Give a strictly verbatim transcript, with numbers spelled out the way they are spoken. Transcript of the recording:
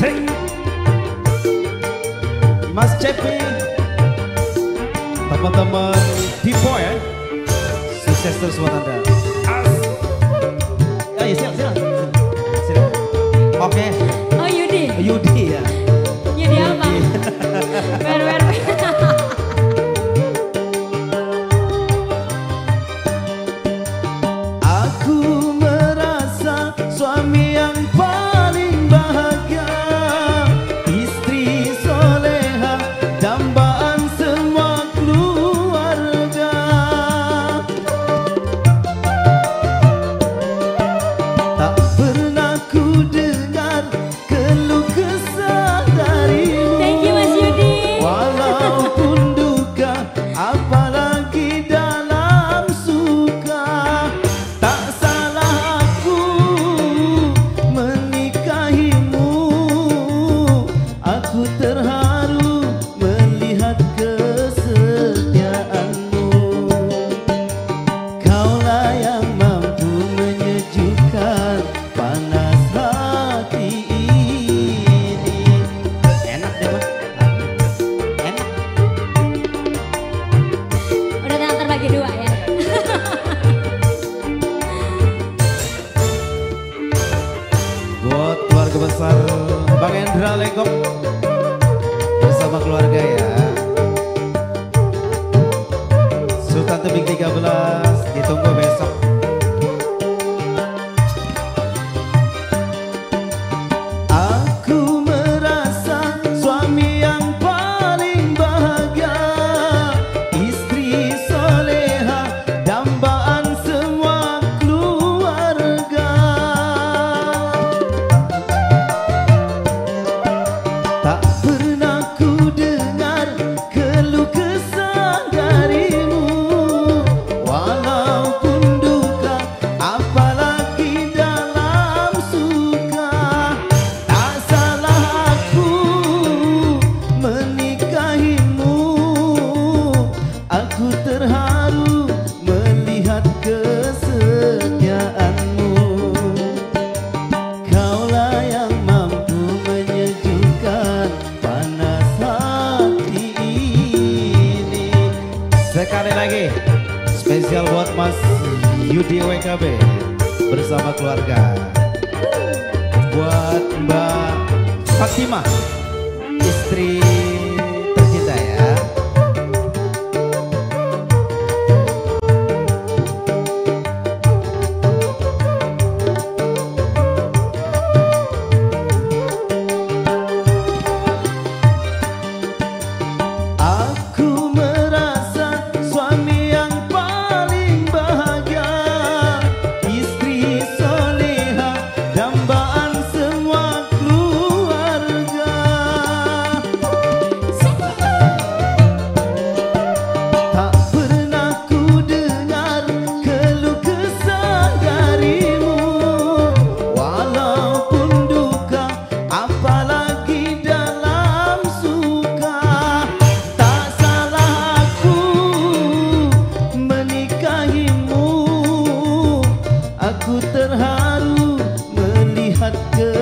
Asik. Mas Cepi, teman-teman Dipo ya, sukses terus buat Anda. As. Ayo silakan, silakan. Silakan. Oke. Oh Yudi. Yudi ya. Yudi apa? Wer wer. Aku merasa suami yang paling bahagia, istri soleha, dambaan semua keluarga. Tak pernah ku dengar keluh kesah darimu. Thank you Mas Yudi. Walaupun duka, apalagi dalam suka. Tak salah aku menikahimu. Aku terharu melihat kesetiaanmu. Kaulah yang mampu menyejukkan panas hati ini. Enak deh Mas. Enak. Udah tangan terbagi dua ya. Buat keluarga besar Bang Hendra Legok bersama keluarga ya. Sultan Tebing tiga belas ditunggu besok. Aku merasa suami yang paling bahagia, istri soleha, dambaan semua keluarga. Tak pernah ku dengar keluh kesah darimu. Walaupun duka, apalagi dalam suka. Tak salah aku menikahimu. Aku terharu melihat kesetiaanmu. Kaulah yang mampu menyejukkan panas hati ini. Sekali lagi spesial buat Mas Yudi W K B bersama keluarga. Buat Mbak Fatimah, istri tercinta ya. Aku merasa suami yang paling bahagia, istri soleha, dambaan semua keluarga. Tak pernah ku dengar keluh kesah darimu. Walaupun duka, apalagi dalam suka. Tak salah aku menikahimu. Aku terharu melihat ke